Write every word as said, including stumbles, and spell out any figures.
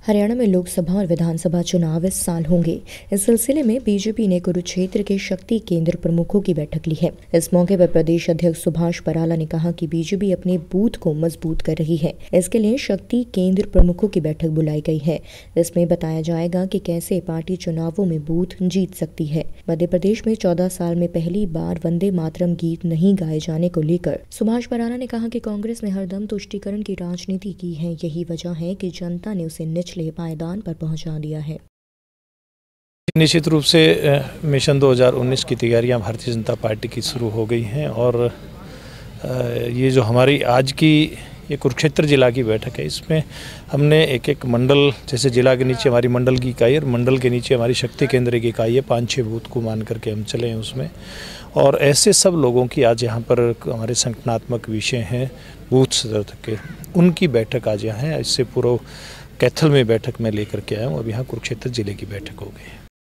हरियाणा में लोकसभा और विधानसभा चुनाव इस साल होंगे। इस सिलसिले में बीजेपी ने कुरुक्षेत्र के शक्ति केंद्र प्रमुखों की बैठक ली है। इस मौके पर प्रदेश अध्यक्ष सुभाष बराला ने कहा कि बीजेपी अपने बूथ को मजबूत कर रही है। इसके लिए शक्ति केंद्र प्रमुखों की बैठक बुलाई गई है। इसमें बताया जाएगा कि कैसे पार्टी चुनावों में बूथ जीत सकती है। मध्य प्रदेश में चौदह साल में पहली बार वंदे मातरम गीत नहीं गाए जाने को लेकर सुभाष बराला ने कहा कि कांग्रेस ने हरदम तुष्टीकरण की राजनीति की है। यही वजह है कि जनता ने उसे निचले पायदान पर पहुंचा दिया है। निश्चित रूप से मिशन दो हज़ार उन्नीस की तैयारियां भारतीय जनता पार्टी की शुरू हो गई हैं और ये जो हमारी आज की ये कुरुक्षेत्र जिला की बैठक है, इसमें हमने एक एक मंडल, जैसे जिला के नीचे हमारी मंडल की इकाई और मंडल के नीचे हमारी शक्ति केंद्र की इकाई है, पाँच छः बूथ को मान करके हम चले हैं उसमें। और ऐसे सब लोगों की आज यहाँ पर हमारे संगठनात्मक विषय हैं बूथ स्तर तक के, उनकी बैठक आज यहाँ है। इससे पूर्व कैथल में बैठक में लेकर के आया हूँ। अब यहाँ कुरुक्षेत्र जिले की बैठक हो गई है।